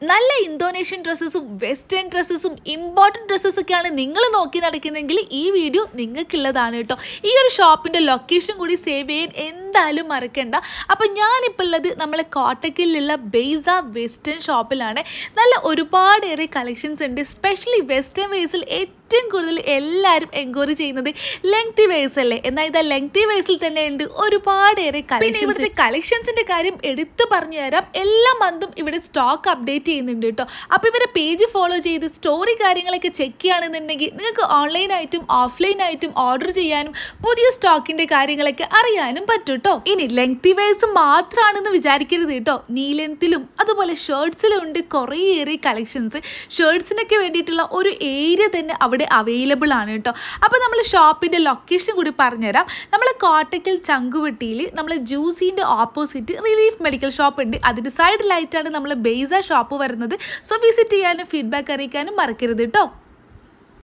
നല്ല ഇന്തോനേഷ്യൻ ഡ്രസ്സസും വെസ്റ്റേൺ ഡ്രസ്സസും ഇമ്പോർട്ടൻറ്റ് ഡ്രസ്സസൊക്കെയാണ് നിങ്ങൾ നോക്കി നടക്കുന്നെങ്കിൽ ഈ വീഡിയോ നിങ്ങൾക്കുള്ളതാണ് കേട്ടോ. ഈ ഒരു ഷോപ്പിൻ്റെ ലൊക്കേഷൻ കൂടി സേവ് ചെയ്യാൻ എന്തായാലും മറക്കണ്ട. അപ്പോൾ ഞാനിപ്പോൾ ഉള്ളത് നമ്മളെ കോട്ടക്കലിലുള്ള ബെയ്സ വെസ്റ്റേൺ ഷോപ്പിലാണ്. നല്ല ഒരുപാടേറെ കളക്ഷൻസ് ഉണ്ട്. സ്പെഷ്യലി വെസ്റ്റേൺ വേസിൽ ഏറ്റവും കൂടുതൽ എല്ലാവരും എൻക്വയറി ചെയ്യുന്നത് ലെങ്തി വേസ് അല്ലേ. എന്നാൽ ഇതാ ലെങ്തി വേസിൽ തന്നെ ഉണ്ട് ഒരുപാടേറെ കളക്ഷൻസ്. ഇവിടുത്തെ കളക്ഷൻസിൻ്റെ കാര്യം എടുത്തു പറഞ്ഞു തരാം. എല്ലാ മന്തും ഇവിടെ സ്റ്റോക്ക് അപ്ഡേറ്റ് ചെയ്യുന്നുണ്ട് കേട്ടോ. അപ്പോൾ ഇവരെ പേജ് ഫോളോ ചെയ്ത് സ്റ്റോറി കാര്യങ്ങളൊക്കെ ചെക്ക് ചെയ്യുകയാണെന്നുണ്ടെങ്കിൽ നിങ്ങൾക്ക് ഓൺലൈനായിട്ടും ഓഫ്ലൈനായിട്ടും ഓർഡർ ചെയ്യാനും പുതിയ സ്റ്റോക്കിൻ്റെ കാര്യങ്ങളൊക്കെ അറിയാനും പറ്റും കേട്ടോ. ഇനി ലെങ്തി വേസ് മാത്രമാണെന്ന് വിചാരിക്കരുത് കേട്ടോ. നീ ലെങ്ത്തിലും അതുപോലെ ഷർട്ട്സിലും ഉണ്ട് കുറേയേറെ കളക്ഷൻസ്. ഷർട്ട്സിനൊക്കെ വേണ്ടിയിട്ടുള്ള ഒരു ഏരിയ തന്നെ അവിടെ അവൈലബിൾ ആണ് കേട്ടോ. അപ്പോൾ നമ്മൾ ഷോപ്പിൻ്റെ ലൊക്കേഷൻ കൂടി പറഞ്ഞുതരാം. നമ്മൾ കോട്ടക്കൽ ചങ്കുവെട്ടിയിൽ നമ്മൾ ജ്യൂസിൻ്റെ ഓപ്പോസിറ്റ് റിലീഫ് മെഡിക്കൽ ഷോപ്പ് ഉണ്ട്. അതിൻ്റെ സൈഡിലായിട്ടാണ് നമ്മൾ ബെയ്സ ഷോപ്പ് വരുന്നത്. സോ വിസിറ്റ് ചെയ്യാനും ഫീഡ്ബാക്ക് അറിയിക്കാനും മറക്കരുത് കേട്ടോ.